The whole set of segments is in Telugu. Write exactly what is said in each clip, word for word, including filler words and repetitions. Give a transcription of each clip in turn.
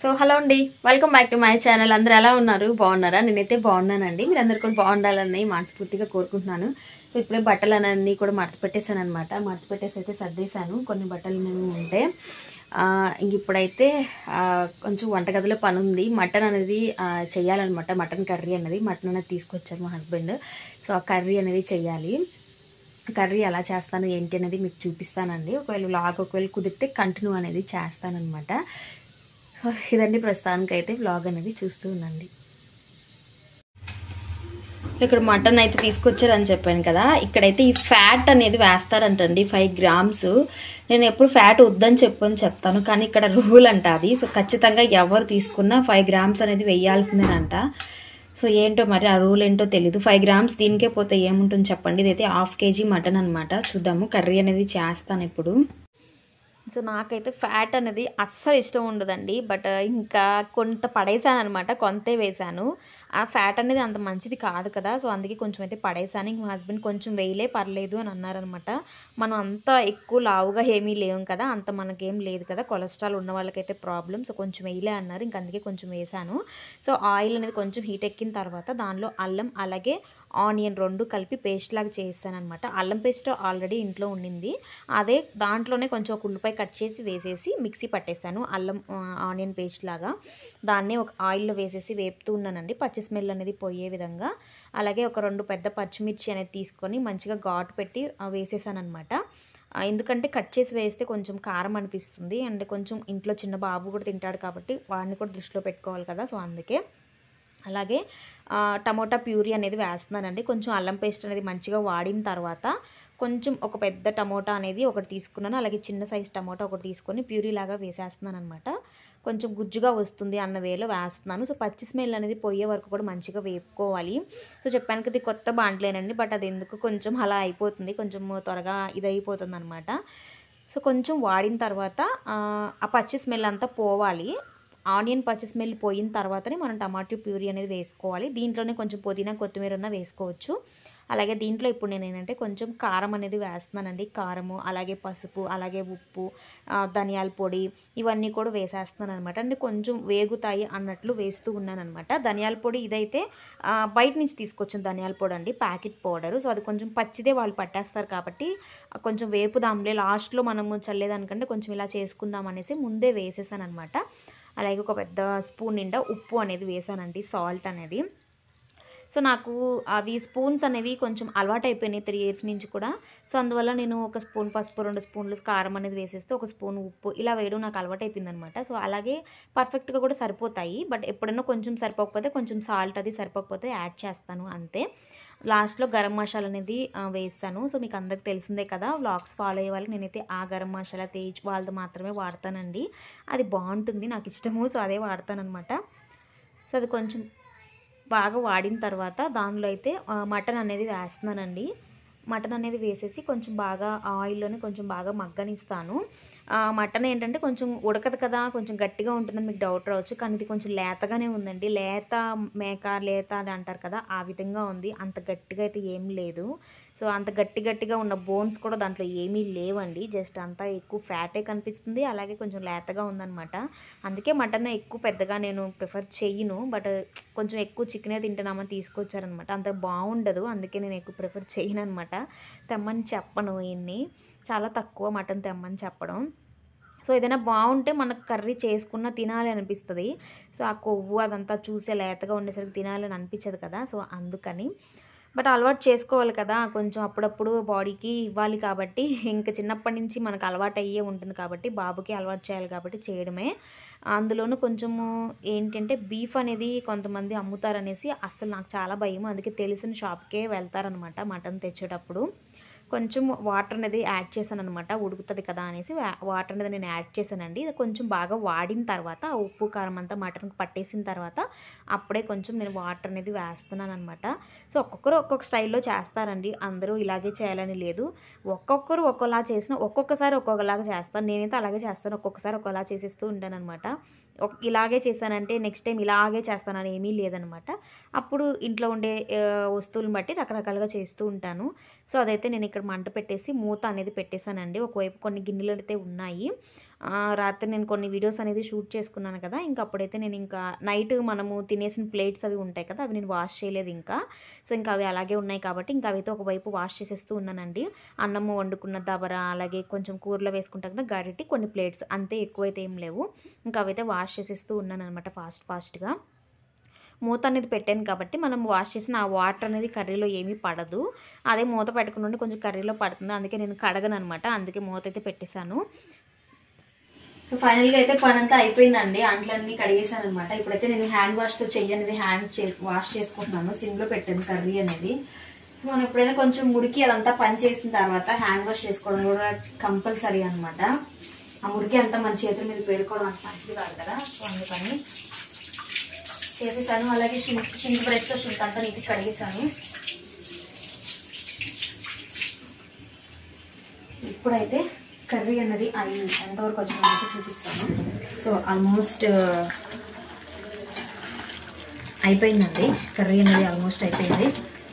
సో హలో అండి, welcome back to my channel. అందరూ ఎలా ఉన్నారు? బాగున్నారా? నేనైతే బాగున్నానండి. మీరు అందరు కూడా బాగుండాలని మనస్ఫూర్తిగా కోరుకుంటున్నాను. సో ఇప్పుడే బట్టలు అన్నీ కూడా మడత పెట్టేశాను అనమాట. మడత పెట్టేసి అయితే సర్దేశాను. కొన్ని బట్టలు అనేవి ఉంటే ఇంక ఇప్పుడైతే కొంచెం వంటగదిలో పని ఉంది. మటన్ అనేది చేయాలన్నమాట. మటన్ కర్రీ అనేది మటన్ అనేది తీసుకొచ్చారు మా హస్బెండ్. సో ఆ కర్రీ అనేది చెయ్యాలి. కర్రీ ఎలా చేస్తాను ఏంటి అనేది మీకు చూపిస్తానండి. ఒకవేళ వ్లాగ్ ఒకవేళ కుదిరితే కంటిన్యూ అనేది చేస్తానన్నమాట. ఇదండి ప్రస్తుతానికి అయితే వ్లాగ్ అనేది చూస్తూ ఉండండి. ఇక్కడ మటన్ అయితే తీసుకొచ్చారని చెప్పాను కదా, ఇక్కడైతే ఈ ఫ్యాట్ అనేది వేస్తారంటండి ఫైవ్ గ్రామ్స్. నేను ఎప్పుడు ఫ్యాట్ వద్దని చెప్పని చెప్తాను, కానీ ఇక్కడ రూల్ అంట అది. సో ఖచ్చితంగా ఎవరు తీసుకున్నా ఫైవ్ గ్రామ్స్ అనేది వేయాల్సిందేనంట. సో ఏంటో మరి ఆ రూల్ ఏంటో తెలీదు. ఫైవ్ గ్రామ్స్ దీనికే పోతే ఏముంటుంది చెప్పండి. ఇదైతే హాఫ్ కేజీ మటన్ అనమాట. చూద్దాము, కర్రీ అనేది చేస్తాను ఇప్పుడు. సో నాకైతే ఫ్యాట్ అనేది అస్సలు ఇష్టం ఉండదండి. బట్ ఇంకా కొంత పడేసాను అనమాట, కొంతే వేసాను. ఆ ఫ్యాట్ అనేది అంత మంచిది కాదు కదా, సో అందుకే కొంచెం అయితే పడేసాను. ఇంక మా హస్బెండ్ కొంచెం వేయలే పర్లేదు అని అన్నారనమాట. మనం అంత ఎక్కువ లావుగా ఏమీ లేవు కదా, అంత మనకేం లేదు కదా, కొలెస్ట్రాల్ ఉన్న వాళ్ళకైతే ప్రాబ్లం. సో కొంచెం వేయలే అన్నారు, ఇంక అందుకే కొంచెం వేసాను. సో ఆయిల్ అనేది కొంచెం హీట్ ఎక్కిన తర్వాత దానిలో అల్లం అలాగే ఆనియన్ రెండు కలిపి పేస్ట్ లాగా చేస్తాను అనమాట. అల్లం పేస్ట్ ఆల్రెడీ ఇంట్లో ఉండింది, అదే దాంట్లోనే కొంచెం ఒక ఉల్లిపాయ కట్ చేసి వేసేసి మిక్సీ పట్టేస్తాను. అల్లం ఆనియన్ పేస్ట్ లాగా దాన్ని ఒక ఆయిల్లో వేసేసి వేపుతూ ఉన్నానండి, పచ్చి స్మెల్ అనేది పోయే విధంగా. అలాగే ఒక రెండు పెద్ద పచ్చిమిర్చి అనేది తీసుకొని మంచిగా ఘాటు పెట్టి వేసేసాను అనమాట. ఎందుకంటే కట్ చేసి వేస్తే కొంచెం కారం అనిపిస్తుంది, అండ్ కొంచెం ఇంట్లో చిన్న బాబు కూడా తింటాడు కాబట్టి వాడిని కూడా దృష్టిలో పెట్టుకోవాలి కదా, సో అందుకే. అలాగే టమోటా ప్యూరీ అనేది వేస్తున్నానండి. కొంచెం అల్లం పేస్ట్ అనేది మంచిగా వాడిన తర్వాత కొంచెం ఒక పెద్ద టమోటా అనేది ఒకటి తీసుకున్నాను, అలాగే చిన్న సైజ్ టమోటా ఒకటి తీసుకొని ప్యూరీ లాగా వేసేస్తున్నాను అనమాట. కొంచెం గుజ్జుగా వస్తుంది అన్న వేలో వేస్తున్నాను. సో పచ్చి స్మెల్ అనేది పోయే వరకు కూడా మంచిగా వేపుకోవాలి. సో చెప్పాను కదా, కొత్త బాంట్లేనండి, బట్ అది ఎందుకు కొంచెం అలా అయిపోతుంది, కొంచెం త్వరగా ఇది అయిపోతుంది అనమాట. సో కొంచెం వాడిన తర్వాత ఆ పచ్చి స్మెల్ అంతా పోవాలి. ఆనియన్ పచ్చి స్మెల్ పోయిన తర్వాతనే మనం టమాటో ప్యూరీ అనేది వేసుకోవాలి. దీంట్లోనే కొంచెం పుదీనా కొత్తిమీర ఉన్న వేసుకోవచ్చు. అలాగే దీంట్లో ఇప్పుడు నేను ఏంటంటే కొంచెం కారం అనేది వేస్తున్నానండి. కారము అలాగే పసుపు అలాగే ఉప్పు ధనియాల పొడి ఇవన్నీ కూడా వేసేస్తున్నాను అనమాట. అంటే కొంచెం వేగుతాయి అన్నట్లు వేస్తూ ఉన్నాను అనమాట. ధనియాల పొడి ఇదైతే బయట నుంచి తీసుకొచ్చిన ధనియాల పొడి అండి, ప్యాకెట్ పౌడరు. సో అది కొంచెం పచ్చిదే వాళ్ళు పట్టేస్తారు కాబట్టి కొంచెం వేపుదాంలే, లాస్ట్లో మనము చల్లేదానికంటే కొంచెం ఇలా చేసుకుందాం అనేసి ముందే వేసేసాను అనమాట. అలాగే ఒక పెద్ద స్పూన్ నిండా ఉప్పు అనేది వేసానండి, సాల్ట్ అనేది. సో నాకు అవి స్పూన్స్ అనేవి కొంచెం అలవాటు అయిపోయినాయి త్రీ ఇయర్స్ నుంచి కూడా. సో అందువల్ల నేను ఒక స్పూన్ పసుపు, రెండు స్పూన్లు కారం అనేది వేసేస్తే ఒక స్పూన్ ఉప్పు ఇలా వేయడం నాకు అలవాటు అయిపోయింది అనమాట. సో అలాగే పర్ఫెక్ట్గా కూడా సరిపోతాయి. బట్ ఎప్పుడైనా కొంచెం సరిపోకపోతే కొంచెం సాల్ట్ అది సరిపోకపోతే యాడ్ చేస్తాను అంతే. లాస్ట్లో గరం మసాలా అనేది వేస్తాను. సో మీకు అందరికి తెలిసిందే కదా, వ్లాగ్స్ ఫాలో అయ్యే వాళ్ళకి నేనైతే ఆ గరం మసాలా తేజ్ వాళ్ళది మాత్రమే వాడతానండి. అది బాగుంటుంది, నాకు ఇష్టము, సో అదే వాడతానమాట. సో అది కొంచెం బాగా వాడిన తర్వాత దానిలో అయితే మటన్ అనేది వేస్తున్నానండి. మటన్ అనేది వేసేసి కొంచెం బాగా ఆయిల్లోనే కొంచెం బాగా మగ్గనిస్తాను. మటన్ ఏంటంటే కొంచెం ఉడకదు కదా, కొంచెం గట్టిగా ఉంటుందని మీకు డౌట్ రావచ్చు, కానీ ఇది కొంచెం లేతగానే ఉందండి. లేత మేక లేత అని అంటారు కదా, ఆ విధంగా ఉంది. అంత గట్టిగా అయితే ఏం లేదు. సో అంత గట్టి గట్టిగా ఉన్న బోన్స్ కూడా దాంట్లో ఏమీ లేవండి, జస్ట్ అంతా ఎక్కువ ఫ్యాటే కనిపిస్తుంది, అలాగే కొంచెం లేతగా ఉందన్నమాట. అందుకే మటన్ ఎక్కువ పెద్దగా నేను ప్రిఫర్ చెయ్యను, బట్ కొంచెం ఎక్కువ చికెనే తింటున్నామని తీసుకొచ్చారనమాట. అంత బాగుండదు, అందుకే నేను ఎక్కువ ప్రిఫర్ చేయను అనమాట. తెమ్మని చెప్పను, ఇన్ని చాలా తక్కువ మటన్ తెమ్మని చెప్పడం. సో ఏదైనా బాగుంటే మనకు కర్రీ చేసుకున్న తినాలి అనిపిస్తుంది. సో ఆ కొవ్వు అదంతా చూసే లేతగా ఉండేసరికి తినాలని అనిపించదు కదా, సో అందుకని. బట్ అలవాటు చేసుకోవాలి కదా, కొంచెం అప్పుడప్పుడు బాడీకి ఇవ్వాలి కాబట్టి, ఇంకా చిన్నప్పటి నుంచి మనకు అలవాటు అయ్యే ఉంటుంది కాబట్టి బాబుకి అలవాటు చేయాలి కాబట్టి చేయడమే. అందులోనూ కొంచెము ఏంటంటే బీఫ్ అనేది కొంతమంది అమ్ముతారనేసి అస్సలు నాకు చాలా భయం, అందుకే తెలిసిన షాప్కే వెళ్తారనమాట మటన్ తెచ్చేటప్పుడు. కొంచెం వాటర్ అనేది యాడ్ చేశాను అనమాట, ఉడుకుతుంది కదా అనేసి వాటర్ అనేది నేను యాడ్ చేశానండి. ఇది కొంచెం బాగా వాడిన తర్వాత ఉప్పు కారం అంతా మటన్కి పట్టేసిన తర్వాత అప్పుడే కొంచెం నేను వాటర్ అనేది వేస్తున్నాను అనమాట. సో ఒక్కొక్కరు ఒక్కొక్క స్టైల్లో చేస్తారండి, అందరూ ఇలాగే చేయాలని లేదు. ఒక్కొక్కరు ఒక్కోలా చేసిన ఒక్కొక్కసారి ఒక్కొక్కలాగా చేస్తాను, నేనైతే అలాగే చేస్తాను. ఒక్కొక్కసారి ఒక్కోలా చేసేస్తూ ఉంటాను అనమాట. ఇలాగే చేశానంటే నెక్స్ట్ టైం ఇలాగే చేస్తానని ఏమీ లేదనమాట. అప్పుడు ఇంట్లో ఉండే వస్తువులను బట్టి రకరకాలుగా చేస్తూ ఉంటాను. సో అదైతే నేను ఇక్కడ మంట పెట్టేసి మూత అనేది పెట్టేశానండి. ఒకవైపు కొన్ని గిన్నెలు అయితే ఉన్నాయి. రాత్రి నేను కొన్ని వీడియోస్ అనేది షూట్ చేసుకున్నాను కదా, ఇంకా అప్పుడైతే నేను ఇంకా నైట్ మనము తినేసిన ప్లేట్స్ అవి ఉంటాయి కదా, అవి నేను వాష్ చేయలేదు ఇంకా. సో ఇంకా అవి అలాగే ఉన్నాయి కాబట్టి ఇంకా అవి అయితే ఒకవైపు వాష్ చేసేస్తూ ఉన్నానండి. అన్నము వండుకున్న దబర, అలాగే కొంచెం కూరలో వేసుకుంటాం కదా గరిటి, కొన్ని ప్లేట్స్ అంతే, ఎక్కువైతే ఏం లేవు. ఇంకా అవైతే వాష్ చేసేస్తూ ఉన్నాను అనమాట ఫాస్ట్ ఫాస్ట్గా. మూత అనేది పెట్టాను కాబట్టి మనం వాష్ చేసిన ఆ వాటర్ అనేది కర్రీలో ఏమీ పడదు. అదే మూత పెట్టుకుని ఉండి కొంచెం కర్రీలో పడుతుంది, అందుకే నేను కడగను అనమాట, అందుకే మూత అయితే పెట్టేశాను. సో ఫైనల్గా అయితే పని అంతా అయిపోయిందండి, అంట్లన్నీ కడిగేసాను అనమాట. ఇప్పుడైతే నేను హ్యాండ్ వాష్తో చెయ్యి అనేది హ్యాండ్ వాష్ చేసుకుంటున్నాను. సిమ్లో పెట్టాను కర్రీ అనేది. మనం ఎప్పుడైనా కొంచెం మురికి అదంతా పని చేసిన తర్వాత హ్యాండ్ వాష్ చేసుకోవడం కూడా కంపల్సరీ అనమాట. ఆ మురికి అంతా మన చేతుల మీద పేరుకోవడం అంత మంచిది కాదు కదా, సో అందుకని చేసేసాను. అలాగే షింక్ షింక్ బ్రష్తో షింక్ అంతా నీట్గా కడిగేసాను. ఇప్పుడైతే కర్రీ అన్నది అయింది, ఎంతవరకు వచ్చిందో చూపిస్తాను. సో ఆల్మోస్ట్ అయిపోయిందండి, కర్రీ అనేది ఆల్మోస్ట్ అయిపోయింది.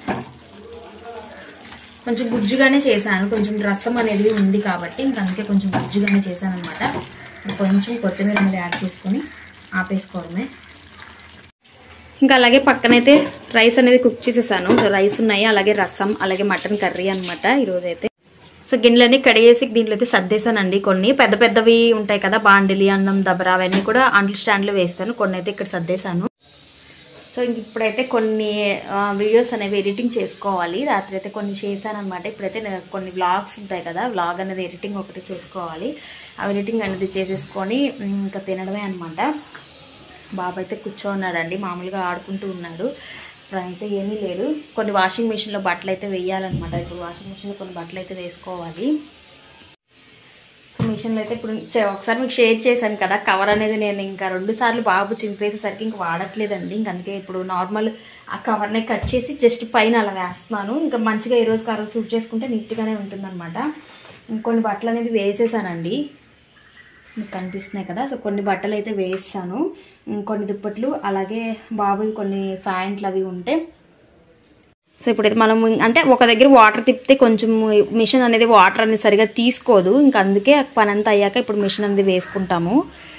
కొంచెం గుజ్జుగానే చేశాను, కొంచెం రసం అనేది ఉంది కాబట్టి ఇంకా అందుకే కొంచెం గుజ్జుగానే చేశాను అనమాట. కొంచెం కొత్తిమీర అనేది యాడ్ చేసుకొని ఆపేసుకోవడమే. ఇంకా అలాగే పక్కనైతే రైస్ అనేది కుక్ చేసేసాను. సో రైస్ ఉన్నాయి, అలాగే రసం, అలాగే మటన్ కర్రీ అనమాట ఈరోజైతే. సో గిన్నెలన్నీ కడిగేసి దీంట్లో అయితే సర్దేశానండి. కొన్ని పెద్ద పెద్దవి ఉంటాయి కదా, బాండిలి, అన్నం, దబరా, అవన్నీ కూడా అంట్లు స్టాండ్లో వేస్తాను. కొన్ని అయితే ఇక్కడ సర్దేశాను. సో ఇంక ఇప్పుడైతే కొన్ని వీడియోస్ అనేవి ఎడిటింగ్ చేసుకోవాలి. రాత్రి అయితే కొన్ని చేశాను అనమాట. ఇప్పుడైతే కొన్ని వ్లాగ్స్ ఉంటాయి కదా, వ్లాగ్ అనేది ఎడిటింగ్ ఒకటి చేసుకోవాలి. ఆ ఎడిటింగ్ అనేది చేసేసుకొని ఇంకా తినడమే అనమాట. బాబు అయితే కూర్చోన్నాడండి, మామూలుగా ఆడుకుంటూ ఉన్నాడు. ఇప్పుడైతే ఏమీ లేదు. కొన్ని వాషింగ్ మిషన్లో బట్టలు అయితే వేయాలన్నమాట. ఇప్పుడు వాషింగ్ మిషన్లో కొన్ని బట్టలు అయితే వేసుకోవాలి. మిషన్లో అయితే ఇప్పుడు ఒకసారి మీకు షేర్ చేశాను కదా, కవర్ అనేది నేను ఇంకా రెండు సార్లు బాబు చింపేసేసరికి ఇంక వాడట్లేదండి. ఇంక అందుకే ఇప్పుడు నార్మల్ ఆ కవర్ని కట్ చేసి జస్ట్ పైన అలా వేస్తున్నాను. ఇంకా మంచిగా ఈరోజు కవర్ చూట్ చేసుకుంటే నీట్గానే ఉంటుందన్నమాట. ఇంకొన్ని బట్టలు అనేది వేసేసానండి, మీకు కనిపిస్తున్నాయి కదా. సో కొన్ని బట్టలు అయితే వేసాను, కొన్ని దుప్పట్లు, అలాగే బాబు కొన్ని ప్యాంట్లు అవి ఉంటే. సో ఇప్పుడైతే మనం అంటే ఒక దగ్గర వాటర్ తిప్పితే కొంచెం మిషన్ అనేది వాటర్ అనేది సరిగా తీసుకోదు. ఇంకా అందుకే పని అంతా అయ్యాక ఇప్పుడు మిషన్ అనేది వేసుకుంటాము.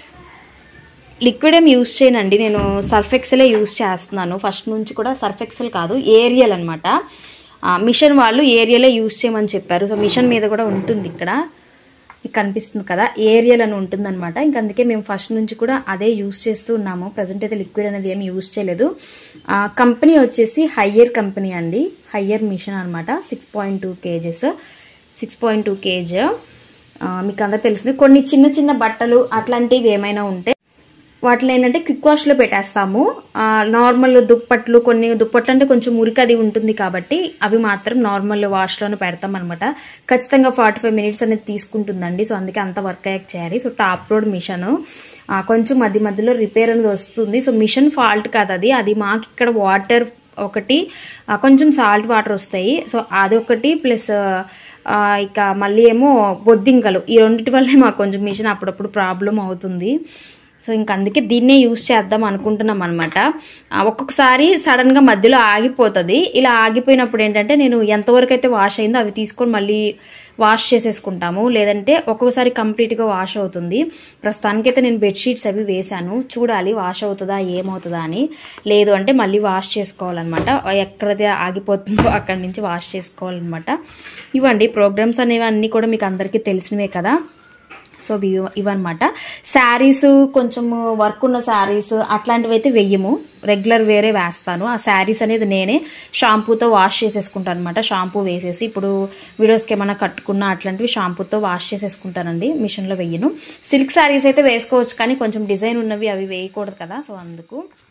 లిక్విడ్ ఏం యూజ్ చేయనండి, నేను సర్ఫ్ ఎక్సెలే యూజ్ చేస్తున్నాను. ఫస్ట్ నుంచి కూడా సర్ఫ్ ఎక్సెల్ కాదు, ఏరియల్ అనమాట. మిషన్ వాళ్ళు ఏరియలే యూజ్ చేయమని చెప్పారు. సో మిషన్ మీద కూడా ఉంటుంది, ఇక్కడ మీకు కనిపిస్తుంది కదా, ఏరియల్ అని ఉంటుందన్నమాట. ఇంక అందుకే మేము ఫస్ట్ నుంచి కూడా అదే యూజ్ చేస్తూ ఉన్నాము. ప్రజెంట్ అయితే లిక్విడ్ అనేది ఏమి యూజ్ చేయలేదు. కంపెనీ వచ్చేసి హయ్యర్ కంపెనీ అండి, హయ్యర్ మిషన్ అనమాట. Six point two kgs six point two kg మీకు అందరూ తెలిసింది. కొన్ని చిన్న చిన్న బట్టలు అట్లాంటివి ఏమైనా ఉంటే వాటిలో ఏంటంటే క్విక్ వాష్లో పెట్టేస్తాము. నార్మల్ దుప్పట్లు, కొన్ని దుప్పట్లు అంటే కొంచెం మురికి అది ఉంటుంది కాబట్టి అవి మాత్రం నార్మల్ వాష్లోనే పెడతాం అనమాట. ఖచ్చితంగా ఫార్టీ ఫైవ్ మినిట్స్ అనేది తీసుకుంటుందండి. సో అందుకే అంత వర్క్ అయ్యాక చేయాలి. సో టాప్ లోడ్ మిషన్ కొంచెం మధ్య మధ్యలో రిపేర్ అనేది వస్తుంది. సో మిషన్ ఫాల్ట్ కాదు అది, అది మాకు ఇక్కడ వాటర్ ఒకటి కొంచెం సాల్ట్ వాటర్ వస్తాయి. సో అదొకటి ప్లస్ ఇక మళ్ళీ ఏమో బొద్దింకలు, ఈ రెండింటి వల్లే మాకు కొంచెం మిషన్ అప్పుడప్పుడు ప్రాబ్లం అవుతుంది. సో ఇంక అందుకే దీన్నే యూజ్ చేద్దాం అనుకుంటున్నాం అనమాట. ఒక్కొక్కసారి సడన్గా మధ్యలో ఆగిపోతుంది. ఇలా ఆగిపోయినప్పుడు ఏంటంటే నేను ఎంతవరకు అయితే వాష్ అయిందో అవి తీసుకొని మళ్ళీ వాష్ చేసేసుకుంటాము, లేదంటే ఒక్కొక్కసారి కంప్లీట్గా వాష్ అవుతుంది. ప్రస్తుతానికైతే నేను బెడ్షీట్స్ అవి వేసాను, చూడాలి వాష్ అవుతుందా ఏమవుతుందా అని. లేదు అంటే మళ్ళీ వాష్ చేసుకోవాలన్నమాట. ఎక్కడైతే ఆగిపోతుందో అక్కడి నుంచి వాష్ చేసుకోవాలన్నమాట. ఇవ్వండి ప్రోగ్రామ్స్ అనేవి అన్నీ కూడా మీకు అందరికీ తెలిసినవే కదా. సో ఇవన్నమాట. శారీస్ కొంచెం వర్క్ ఉన్న శారీస్ అట్లాంటివి అయితే వెయ్యము, రెగ్యులర్ వేరే వేస్తాను. ఆ శారీస్ అనేది నేనే షాంపూతో వాష్ చేసేసుకుంటాను అనమాట. షాంపూ వేసేసి ఇప్పుడు వీడియోస్కి ఏమైనా కట్టుకున్నా అట్లాంటివి షాంపూతో వాష్ చేసేసుకుంటానండి, మిషన్లో వెయ్యను. సిల్క్ శారీస్ అయితే వేసుకోవచ్చు కానీ కొంచెం డిజైన్ ఉన్నవి అవి వేయకూడదు కదా, సో అందుకు